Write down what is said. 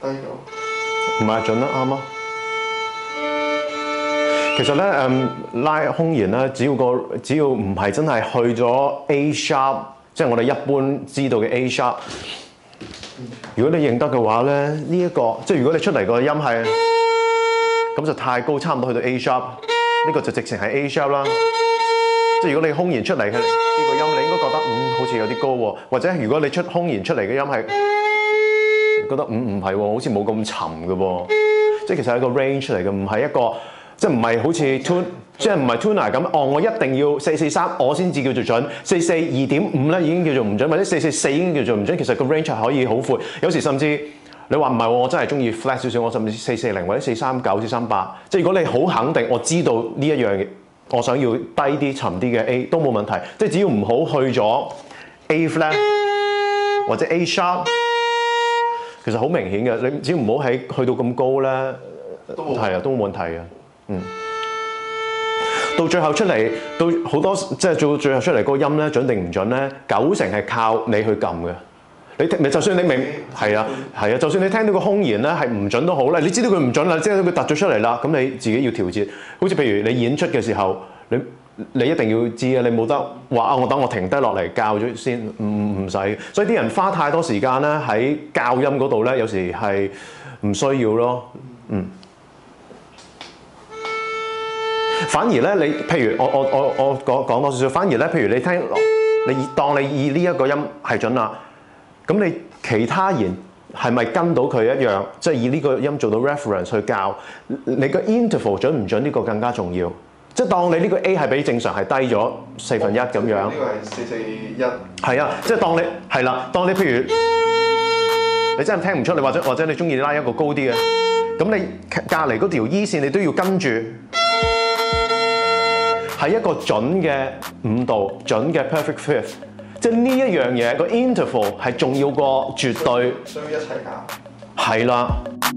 低咗。 唔係準啦，啱啊。其實咧拉空弦咧，只要唔係真係去咗 A sharp， 即係我哋一般知道嘅 A sharp。如果你認得嘅話咧，呢一個即係如果你出嚟個音係咁就太高，差唔多去到 A sharp， 呢個就直情係 A sharp 啦。即係如果你空弦出嚟嘅呢個音，你應該覺得好似有啲高喎。或者如果你出空弦出嚟嘅音係覺得唔係喎，好似冇咁沉嘅喎。即係其實係一個 range 嚟嘅，唔係一個即係唔係好似 tune， 即係唔係 tuner 咁。哦，我一定要443我先至叫做準，442.5咧已經叫做唔準，或者444已經叫做唔準。其實個 range 係可以好闊，有時甚至你話唔係喎，我真係中意 flat 少少，我甚至440或者439、438。即係如果你好肯定，我知道呢一樣嘢，我想要低啲、沉啲嘅 A 都冇問題。即係只要唔好去咗 A flat 或者 A sharp， 其實好明顯嘅。你只要唔好去到咁高咧，係啊，都冇問題嘅。到最後出嚟，到好多即係到最後出嚟嗰個音咧，準定唔準咧，90%係靠你去撳嘅。你就算你明係啊，就算你聽到個空弦咧係唔準都好啦，你知道佢唔準啦，即係佢突咗出嚟啦，咁你自己要調節。好似譬如你演出嘅時候，你一定要知啊，你冇得話啊，我等我停低落嚟教咗先，唔使。所以啲人花太多時間咧喺教音嗰度咧，有時係唔需要咯，反而咧，你譬如我講多少少，反而咧，譬如你聽，當你以呢一個音係準啦，咁你其他弦係咪跟到佢一樣？即係以呢個音做到 reference 去教，你個 interval 準唔準？呢個更加重要。即係當你呢個 A 係比正常係低咗1/4咁樣。 呢個係441。 係啊，即係當你係啦，當你譬如你真係聽唔出，你或者你中意拉一個高啲嘅，咁你隔離嗰條 E 線你都要跟住。係一個準嘅5度，準嘅 perfect fifth， 即係呢一樣嘢個 interval 係重要過絕對， 所以一齊教。 係啦。